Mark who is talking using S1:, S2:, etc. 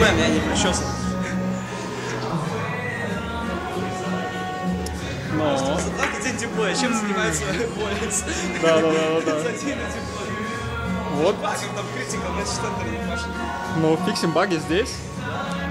S1: Бэм, я не причесан.
S2: Ну,
S1: Каждый день тепло, чем занимается Болец?
S2: да.
S1: За день на тепло.
S2: Вот,
S1: Багом там критика, значит, что-то не пошли.
S2: ну, фиксим баги здесь.